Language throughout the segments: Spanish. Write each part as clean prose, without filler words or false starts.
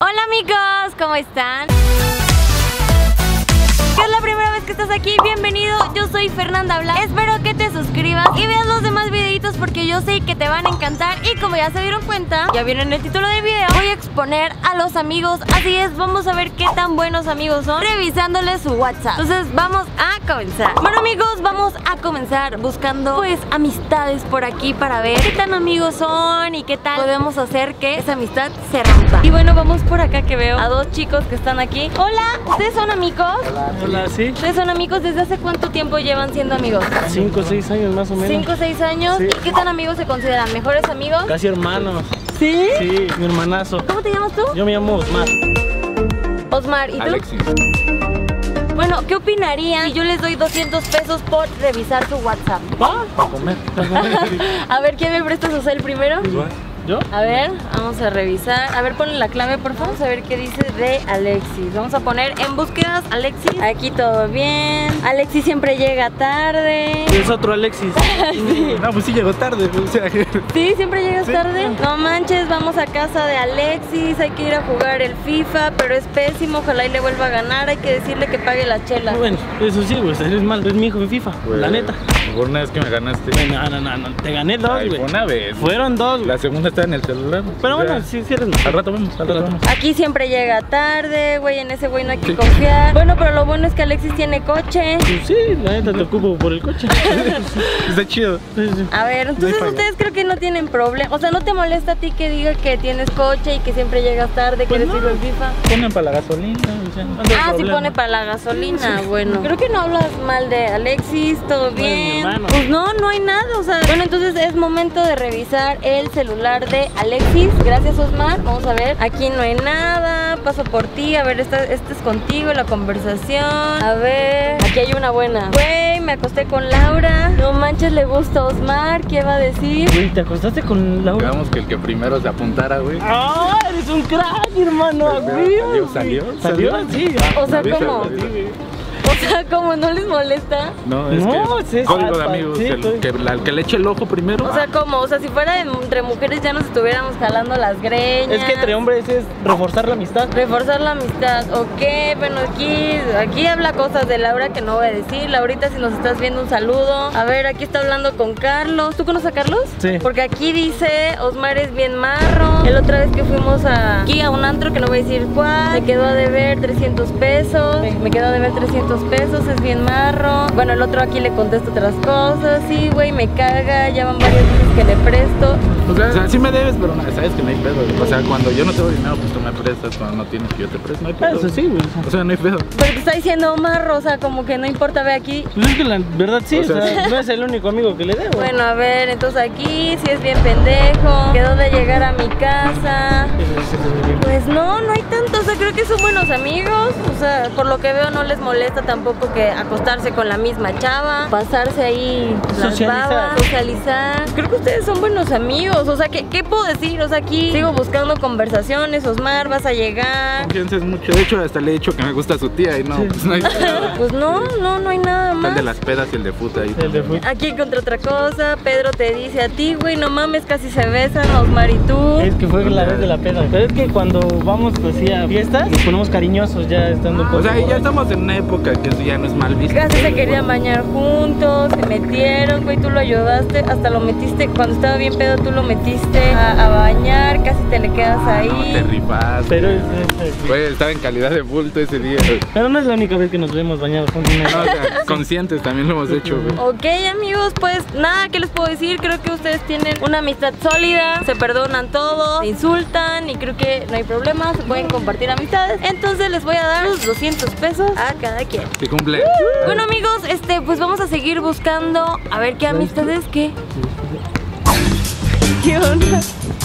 Hola amigos, ¿cómo están? Si es la primera vez que estás aquí, bienvenido. Yo soy Fernanda Blas. Espero que te suscribas y veas los demás videitos porque yo sé que te van a encantar. Y como ya se dieron cuenta, ya vieron el título del video, voy a exponer a los amigos. Así es, vamos a ver qué tan buenos amigos son revisándoles su WhatsApp. Entonces vamos a comenzar. Bueno amigos, vamos a comenzar buscando pues amistades por aquí para ver qué tan amigos son y qué tal podemos hacer que esa amistad se rompa. Y bueno, vamos por acá que veo a dos chicos que están aquí. Hola, ¿ustedes son amigos? Hola, sí. ¿Ustedes son amigos? ¿Desde hace cuánto tiempo llevan siendo amigos? 5 o 6 años más o menos. 5 o 6 años. Sí. ¿Y qué tan amigos se consideran? ¿Mejores amigos? Casi hermanos. ¿Sí? Sí, mi hermanazo. ¿Cómo te llamas tú? Yo me llamo Osmar. Osmar, ¿y tú? Alexis. Bueno, ¿qué opinarían si yo les doy 200 pesos por revisar su WhatsApp? Para comer. A ver, ¿quién me presta su cel primero? ¿Yo? A ver, vamos a revisar. A ver, ponle la clave, por favor. Vamos a ver qué dice de Alexis. Vamos a poner en búsquedas Alexis. Aquí todo bien. Alexis siempre llega tarde. Es otro Alexis. Sí. No, pues sí llegó tarde. O sea, ¿Sí? ¿Siempre llegas tarde? No manches, vamos a casa de Alexis. Hay que ir a jugar el FIFA, pero es pésimo. Ojalá y le vuelva a ganar. Hay que decirle que pague la chela. Bueno, eso sí, güey, eres mal. Es mi hijo en FIFA, güey, la neta. Por una vez que me ganaste. No. Te gané dos, Ay, güey. fue una vez. Fueron dos, güey. La segunda está en el celular. Pero O sea, bueno, sí eres mal. Al rato vamos, al rato vamos. Aquí siempre llega tarde, güey. En ese güey no hay que confiar. Bueno, pero lo bueno es que Alexis tiene coche. Pues sí, la neta te ocupo por el coche. Está chido. Sí, sí. A ver, entonces falla. ustedes creo que no tienen problema. O sea, ¿no te molesta a ti que diga que tienes coche y que siempre llegas tarde, que Pues eres no. hijo del FIFA? Ponen para la gasolina. O sea, no hay Ah, sí problema. pone para la gasolina, bueno. Creo que no hablas mal de Alexis, todo No, es mi bien. hermano. Pues no hay nada, o sea. Bueno, entonces es momento de revisar el celular de Alexis. Gracias, Osmar. Vamos a ver. Aquí no hay nada. Paso por ti. A ver, esta es contigo, la conversación. A ver. Aquí hay una buena. Güey, me acosté con Laura. No manches, le gusta a Osmar. ¿Qué va a decir? Güey, ¿te acostaste con Laura? Digamos que el que primero se apuntara, güey. ¡Ah! Eres un crack, hermano. Güey. ¿Salió? Sí. O sea, Avisa, ¿cómo? avisa. O sea, ¿cómo no les molesta? No, es No, que sí, es código de alfa. amigos. Sí, El estoy- que le eche el ojo primero. O sea, ¿cómo? O sea, si fuera entre mujeres ya nos estuviéramos jalando las greñas. Es que entre hombres es reforzar la amistad. Reforzar la amistad, ok, bueno, aquí habla cosas de Laura que no voy a decir. Laurita, si nos estás viendo, un saludo. A ver, aquí está hablando con Carlos. ¿Tú conoces a Carlos? Sí. Porque aquí dice, Osmar es bien marro. La otra vez que fuimos aquí a un antro, que no voy a decir cuál, me quedó a deber 300 pesos. Me quedó a deber 300 pesos, es bien marro. Bueno, el otro aquí le contesta otras cosas. Sí, güey, me caga, ya van varias veces que le presto. O sea, sí me debes, pero no, sabes que no hay pedo. O sea, cuando yo no tengo dinero, pues tú me prestas. Cuando no tienes, que yo te presto. No hay pedo. Eso sí, güey. O sea, no hay pedo. Pero te está diciendo marro, o sea, como que no importa, ve aquí. Pues es que la verdad sí, O o sea, sea, no es el único amigo que le debo. Bueno, a ver, entonces aquí sí es bien pendejo. Quedó de llegar a mi casa. Pues no hay tanto, o sea, creo que son buenos amigos. O sea, por lo que veo no les molesta tampoco que acostarse con la misma chava, pasarse ahí las Socializar. babas, socializar. Creo que ustedes son buenos amigos, o sea, ¿qué puedo decir? O sea, aquí sigo buscando conversaciones. Osmar, vas a llegar. Confianza es mucho. De hecho, hasta le he dicho que me gusta su tía y no, Sí. pues no hay pedo. Pues no hay nada Está más. el de las pedas y el de puta ahí. El de fútbol. Aquí encontré otra cosa. Pedro te dice a ti, güey, no mames, casi se besan Osmar y tú. Es que fue la vez de la peda. Pero es que cuando vamos pues, sí, a fiestas, nos ponemos cariñosos ya estando un poco. O sea, ya estamos en una época que eso ya no es mal visto. Casi se querían bañar juntos, se metieron, güey, tú lo ayudaste, hasta lo metiste, cuando estaba bien pedo tú lo metiste a bañar, casi te le quedas ahí. No, te rifaste. Pero Güey, estaba en calidad de bulto ese día. pero no es la única vez que nos vemos bañados juntos. No, o sea, conscientes también lo hemos hecho, güey. Ok, amigos, pues nada, ¿qué les puedo decir? Creo que ustedes tienen una amistad sólida, se perdonan todo, se insultan y creo que no hay problema, se pueden compartir amistades. Entonces les voy a dar los 200 pesos a cada quien. Se cumple. Bueno, amigos, pues vamos a seguir buscando a ver qué amistades, ¿qué? ¿Qué onda?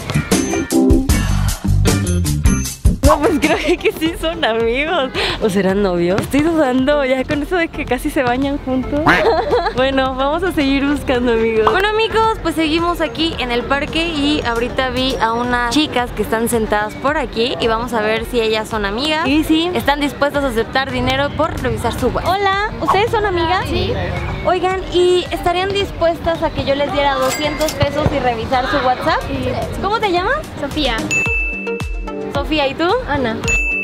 No, pues creo que sí son amigos. ¿O serán novios? Estoy dudando ya con eso de que casi se bañan juntos. Bueno, vamos a seguir buscando, amigos. Bueno, amigos, pues seguimos aquí en el parque y ahorita vi a unas chicas que están sentadas por aquí y vamos a ver si ellas son amigas y si están dispuestas a aceptar dinero por revisar su web. Hola, ¿ustedes son amigas? Sí. Oigan, ¿y estarían dispuestas a que yo les diera 200 pesos y revisar su WhatsApp? Sí. ¿Cómo te llamas? Sofía. Sofía, ¿y tú? Ana.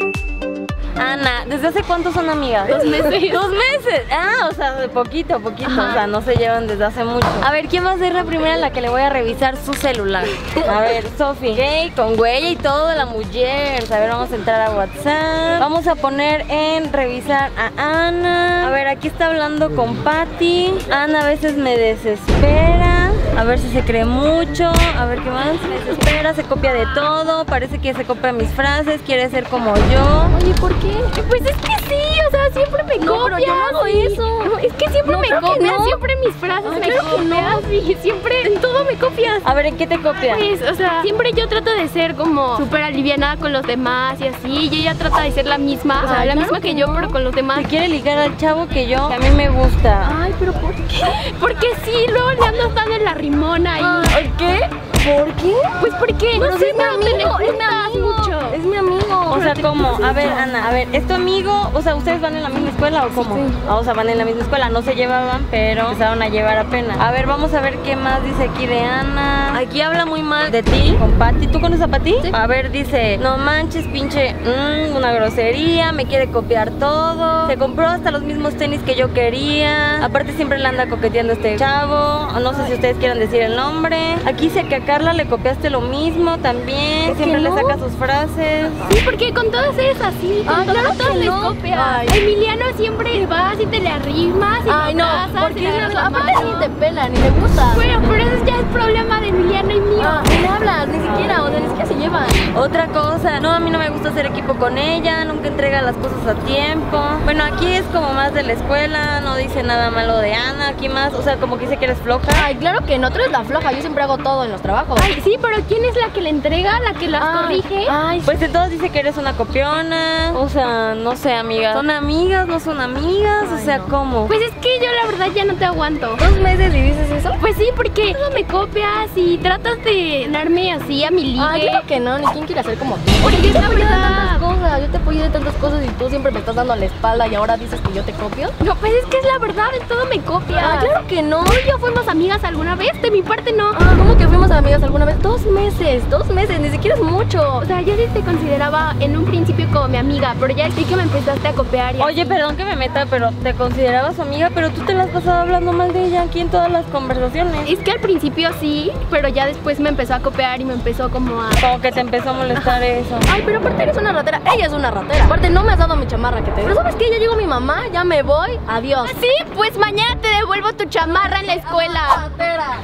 Ana, ¿desde hace cuánto son amigas? 2 meses. 2 meses. Ah, o sea, de poquito a poquito. Ajá. O sea, no se llevan desde hace mucho. A ver, ¿quién va a ser la primera en la que le voy a revisar su celular? A ver, Sofi. Ok, con huella y todo de la mujer. A ver, vamos a entrar a WhatsApp. Vamos a poner en revisar a Ana. A ver, aquí está hablando con Patty. Ana a veces me desespera. A ver si se cree mucho. A ver qué más. Me desespera, se copia de todo. Parece que se copia mis frases. Quiere ser como yo. Oye, ¿por qué? Pues es que sí, o sea, siempre me No, copias. pero yo no hago eso. No, es que siempre No, me creo que copias, no. siempre mis frases Ay, me claro que copias y siempre en todo me copias. A ver, ¿en qué te copias? Pues, o sea, siempre yo trato de ser como súper alivianada con los demás y así, y ella trata de ser la misma, o sea, Ay, la claro misma que yo, pero con los demás. Se quiere ligar al chavo que a mí me gusta. Ay, pero ¿por qué? Porque sí, luego le ando dando la rimona y... ¿Qué? ¿Por qué? Pues porque, Pero no si sé, es mi pero te le amigo, es mi juntas amigo. mucho. Es mi amigo. O sea, ¿cómo? A ver, Ana, a ver, ¿es tu amigo? O sea, ¿ustedes van en la misma escuela o cómo? Sí. Ah, o sea, van en la misma escuela, no se llevaban, pero empezaron a llevar apenas. A ver, vamos a ver qué más dice aquí de Ana. Aquí habla muy mal de ti, con Patty. ¿Tú conoces a Patty? Sí. A ver, dice, no manches, pinche, una grosería, me quiere copiar todo. Se compró hasta los mismos tenis que yo quería. Aparte siempre le anda coqueteando a este chavo. No sé si ustedes quieran decir el nombre. Aquí dice que a Carla le copiaste lo mismo también. ¿Por qué Siempre le no? saca sus frases. Sí, porque con todas eres así, con Ay, todas, claro todas que les no. copias. Ay. A Emiliano siempre vas y te le arrimas y Ay, lo no, abrazas y porque le es agarras la aparte mano. ni te pela, ni me gusta. Bueno, pero eso ya es problema de Emiliano y mío. Ni le hablas, ni siquiera, o sea, ni siquiera se llevan. Otra cosa, no, a mí no me gusta hacer equipo con ella, nunca entrega las cosas a tiempo. Bueno, aquí es como más de la escuela, no dice nada malo de Ana, aquí más, o sea, como que dice que eres floja. Ay, claro que no, tú eres la floja, yo siempre hago todo en los trabajos. Ay, sí, pero ¿quién es la que le entrega, la que las corrige? Ay, Pues de todos dice que eres una copiona, o sea, no sé, amigas. ¿Son amigas? ¿No son amigas? O sea, ¿cómo? Pues es que yo la verdad ya no te aguanto. 2 meses y dices eso. Pues sí, porque todo me copias y tratas de darme así a mi ligue. Ay, claro que no, ni quién quiere hacer como tú. Porque yo es te la apoyo de verdad. tantas cosas, yo te apoyo de tantas cosas y tú siempre me estás dando la espalda y ahora dices que yo te copio. No, pues es que es la verdad, en todo me copias. Ay, claro que no. ¿Tú y yo fuimos amigas alguna vez? De mi parte no. Ah, ¿cómo que fuimos amigas alguna vez? 2 meses, 2 meses, ni siquiera es mucho. O sea, yo sí te consideraba en un principio como mi amiga, pero ya sí que me empezaste a copiar y Oye, perdón que me meta, pero te considerabas su amiga, pero tú te la has pasado hablando mal de ella aquí en todas las conversaciones. es que al principio sí, pero ya después me empezó a copiar y me empezó como a... Como que te empezó a molestar eso. Ay, pero aparte eres una ratera. Ella es una ratera. Aparte no me has dado mi chamarra que te di. Pero ¿sabes qué? Ya llegó mi mamá, ya me voy. Adiós. Sí, pues mañana te devuelvo tu chamarra en la escuela. Ratera.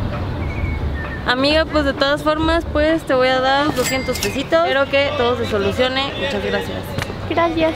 Amiga, pues de todas formas, pues te voy a dar 200 pesitos. Espero que todo se solucione. Muchas gracias. Gracias.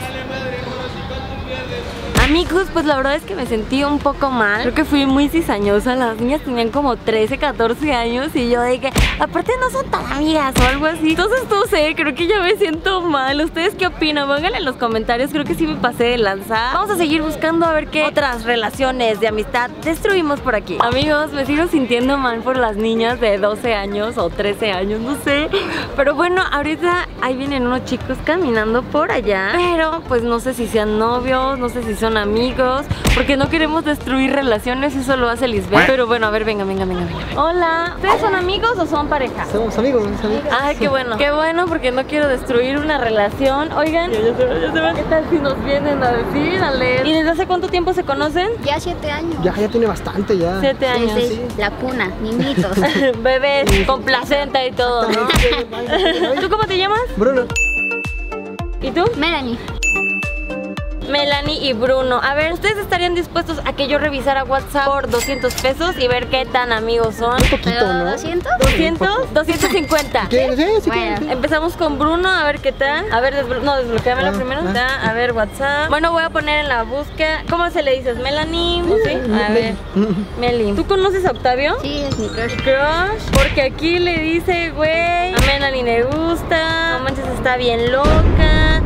Amigos, pues la verdad es que me sentí un poco mal. Creo que fui muy cizañosa. Las niñas tenían como 13, 14 años y yo de que aparte no son tan amigas o algo así. Entonces no sé, creo que ya me siento mal. ¿Ustedes qué opinan? Pónganle en los comentarios. Creo que sí me pasé de lanza. Vamos a seguir buscando a ver qué otras relaciones de amistad destruimos por aquí. Amigos, me sigo sintiendo mal por las niñas de 12 años o 13 años, no sé. Pero bueno, ahorita ahí vienen unos chicos caminando por allá. Pero pues no sé si sean novios, no sé si son amigos, porque no queremos destruir relaciones, eso lo hace Lisbeth. Pero bueno, a ver, venga. Hola, ¿ustedes son amigos o son pareja? Somos amigos, Ay, qué bueno, porque no quiero destruir una relación. Oigan, ya se va. ¿Qué tal si nos vienen a decir, a leer? ¿Y desde hace cuánto tiempo se conocen? Ya 7 años. Ya tiene bastante ya. 7 años. Desde la cuna, niñitos. Bebés, con placenta y todo, ¿no? ¿Tú cómo te llamas? Bruno. ¿Y tú? Melanie. Melanie y Bruno. A ver, ¿ustedes estarían dispuestos a que yo revisara WhatsApp por 200 pesos y ver qué tan amigos son? Un poquito, ¿Pero ¿no? 200? ¿200? 250. ¿Quieres? Sí, Bueno, sí. empezamos con Bruno, a ver qué tal. A ver, desbloqueamela primero. A ver, WhatsApp. Bueno, voy a poner en la búsqueda. ¿Cómo se le dices? ¿Melanie? ¿Sí? A ver, Meli. ¿Tú conoces a Octavio? Sí, es mi crush. Crush, porque aquí le dice, güey, a Melanie le gusta, no manches, está bien loca.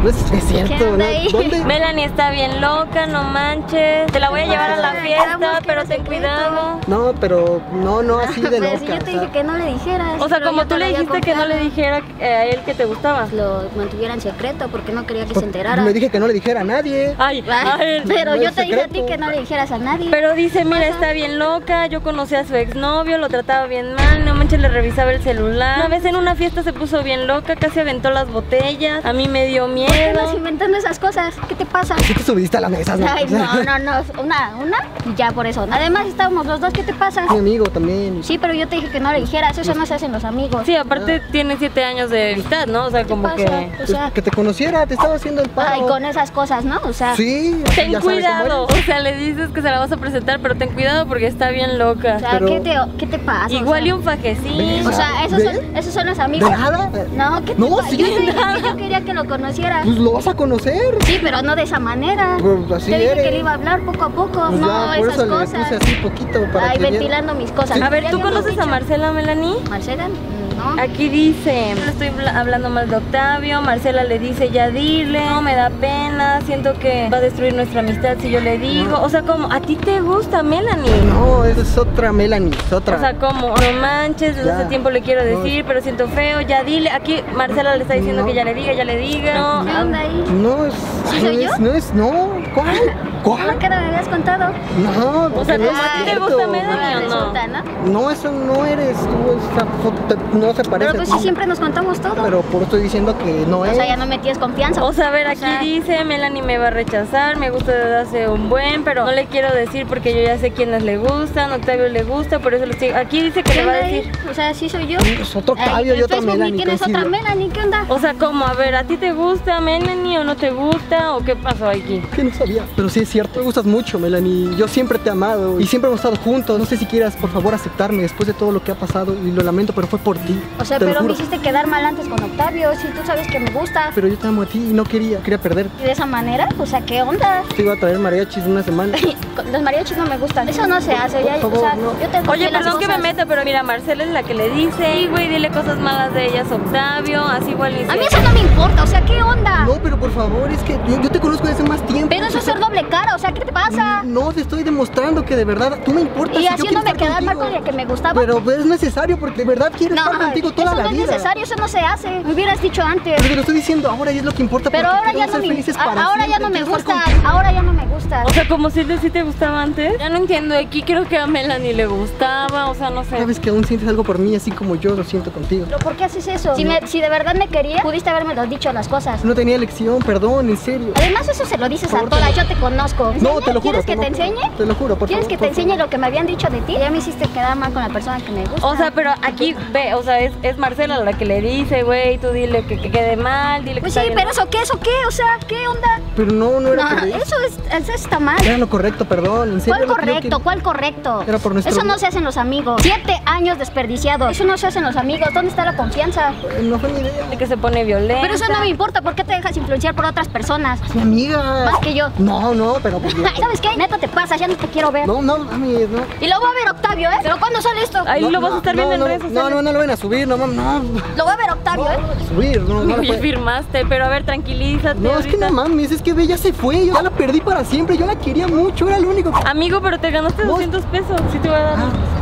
No es cierto, ¿Qué onda ¿no? ahí? ¿Dónde? Melanie está bien loca, no manches. Te la voy a llevar a la fiesta, pero ten cuidado. No, pero no así de Pero loca. si yo te o sea. dije que no le dijeras. O sea, pero como yo tú te le lo había dijiste que no le confiado. dijera a él que te gustaba. Lo mantuviera en secreto porque no quería que Pues, se enterara. me dije que no le dijera a nadie. Ay, a él. Pero No yo es te dije a ti secreto. que no le dijeras a nadie. Pero dice, mira, está bien loca, yo conocí a su exnovio, lo trataba bien mal, no manches, le revisaba el celular. Una vez en una fiesta se puso bien loca, casi aventó las botellas, a mí me dio ¿Por qué andas miedo. inventando esas cosas? ¿Qué te pasa? Así que subiste a la mesa, ¿no? Ay, O sea, no, una y ya por eso. Además estábamos los dos, ¿qué te pasa? mi amigo también. Sí, pero yo te dije que no le dijeras, eso no se hacen los amigos. Sí, aparte tiene 7 años de amistad, ¿no? O sea, ¿Qué como pasa? que... O sea, Que te conociera, te estaba haciendo el paro. ay, con esas cosas, ¿no? O sea, Sí, Ten ya sabes cuidado, cómo o sea, le dices que se la vas a presentar, pero ten cuidado porque está bien loca. o sea, pero- ¿qué te pasa? Igual o y sea, un fajecín. O sea, esos son los amigos. ¿De nada? No, ¿qué te No, pasa? sí. Yo te dije que yo quería que lo conocieras. Pues lo vas a conocer. Sí, pero no de esa manera. Pues así te dije eres. que le iba a hablar poco a poco, Pues no ya, por esas eso le cosas. puse así poquito para Ay, que viera. ventilando mis cosas. Sí. A ver, Ya ¿tú habíamos conoces a dicho. Marcela, Melanie? ¿Marcela? No. Aquí dice, yo le estoy hablando mal de Octavio, Marcela le dice, ya dile, no, me da pena, siento que va a destruir nuestra amistad si yo le digo. O sea, como, ¿a ti te gusta, Melanie? No, esa es otra Melanie, es otra. O sea, como, no manches, desde Ya. hace tiempo le quiero No. decir, pero siento feo, ya dile. Aquí Marcela le está diciendo No. que ya le diga, ya le diga. No, ¿Qué onda ahí? No es. ¿Sí ay, soy no yo? es, no es, no. ¿Cuál? ¿Por ¿Cuál? qué no me habías contado? No, O sea, porque no ¿cómo es a ti te cierto. gusta Melanie o no? Resulta, ¿no? No, eso no eres tú, esa foto no se parece Pero pues a sí, ti. siempre nos contamos todo. Pero por eso estoy diciendo que no O es. sea, ya no me tienes confianza. O sea, a ver, aquí sea, dice, Melanie me va a rechazar, me gusta desde hace un buen, pero no le quiero decir porque yo ya sé quiénes le gustan, Octavio le gusta, por eso le estoy... Aquí dice que ¿qué le va a onda ahí? decir... O sea, sí soy yo. Es otro Octavio Ay, y otra en Facebook Melanie. ni tienes otra coincide. Melanie, ¿qué onda? O sea, como, a ver, ¿a ti te gusta Melanie o no te gusta o qué pasó aquí? Que no sabía, pero sí es cierto, me gustas mucho, Melanie. Yo siempre te he amado y siempre hemos estado juntos. No sé si quieras, por favor, aceptarme después de todo lo que ha pasado y lo lamento, pero fue por ti. O sea, te lo pero me juro. hiciste quedar mal antes con Octavio. Si tú sabes que me gusta. Pero yo te amo a ti y no quería perder. Y de esa manera, o sea, ¿qué onda? Te iba a traer mariachis una semana. Los mariachis no me gustan. Eso no se hace. Ya, Por o sea, favor, no. yo te conté Oye, las perdón que me cosas. meta, pero mira, Marcela es la que le dice, sí, güey, dile cosas malas de ellas, Octavio, así igual ni A mí se- eso no me importa. O sea, ¿qué onda? No, pero por favor, es que yo te conozco desde hace más tiempo. Pero eso es ser doble cara. O sea, ¿qué te pasa? No, te estoy demostrando que de verdad tú me importas. Y yo quiero haciéndome estar quedar mal contigo. con el que me gustaba. Pero es necesario porque de verdad quiero estar contigo toda eso la no vida. es necesario. Eso no se hace. Me hubieras dicho antes. Pero te lo estoy diciendo ahora y es lo que importa. Pero porque ahora ya queremos no ser me felices para ahora ya siempre. no me Quiero estar gusta. contigo. Ahora ya no me gusta. O sea, como si sí te gustaba antes. Ya no entiendo, aquí creo que a Melanie le gustaba, o sea, no sé. Sabes que aún sientes algo por mí así como yo lo siento contigo. ¿Pero por qué haces eso? Si de verdad me querías, pudiste haberme dicho las cosas. No tenía elección, perdón, en serio. Además, eso se lo dices Por a favor, todas. Yo te conozco. No, te lo juro. ¿Quieres que te enseñe? Te lo juro, por ¿Quieres favor, que te por enseñe favor. lo que me habían dicho de ti? Ya me hiciste quedar mal con la persona que me gusta. O sea, pero aquí ve, o sea, es Marcela la que le dice, güey, tú dile que quede mal, dile que Pues está sí, bien pero mal. ¿eso qué? ¿Eso qué? O sea, ¿qué onda? Pero no era No, por eso. eso está mal. Era lo correcto, perdón, en serio. ¿Cuál lo que yo correcto? ¿Cuál correcto? Era por nuestro Eso no bien. se hace en los amigos. 7 años desperdiciados. Eso no se hace en los amigos. ¿Dónde está la confianza? No fue mi idea. De que se pone violenta. Pero eso no me importa. ¿Por qué te dejas influenciar por otras personas? Es mi amiga. Más que yo. No, pero pues, Ay, ¿sabes qué? Neta te pasas, ya ni te quiero ver. no, mami, no. Y lo voy a ver Octavio, ¿eh? ¿Pero cuándo sale esto? Ahí lo vas a estar viendo en redes sociales. No lo van a subir, no, no. Lo voy a ver Octavio, ¿eh? Subir, no lo Oye, puede. firmaste, pero a ver, tranquilízate. No, es que ahorita. no mames, es que ve, ya se fue, yo ya la perdí para siempre, yo la quería mucho, era lo único que... Amigo, pero te ganaste No. 200 pesos, sí te voy a dar.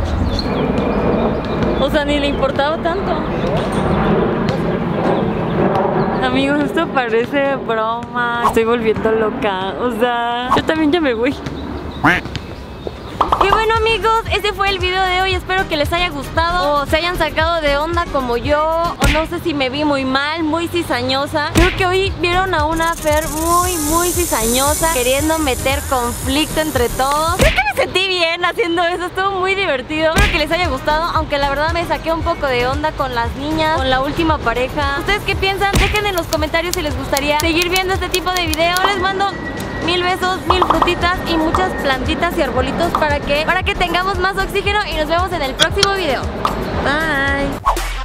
O sea, ni le importaba tanto. Amigos, esto parece broma. Estoy volviendo loca. O sea, yo también ya me voy. Y bueno, amigos, ese fue el video de hoy. Espero que les haya gustado o se hayan sacado de onda como yo, o no sé si me vi muy mal, muy cizañosa. Creo que hoy vieron a una Fer muy cizañosa, queriendo meter conflicto entre todos. Creo que me sentí bien haciendo eso, estuvo muy divertido. Espero que les haya gustado, aunque la verdad me saqué un poco de onda con las niñas, con la última pareja. ¿Ustedes qué piensan? Dejen en los comentarios si les gustaría seguir viendo este tipo de videos. Les mando 1000 besos, 1000 frutitas y muchas plantitas y arbolitos para que tengamos más oxígeno, y nos vemos en el próximo video. Bye.